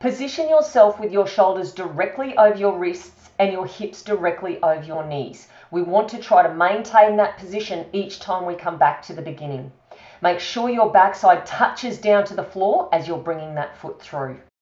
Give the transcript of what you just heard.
Position yourself with your shoulders directly over your wrists and your hips directly over your knees. We want to try to maintain that position each time we come back to the beginning. Make sure your backside touches down to the floor as you're bringing that foot through.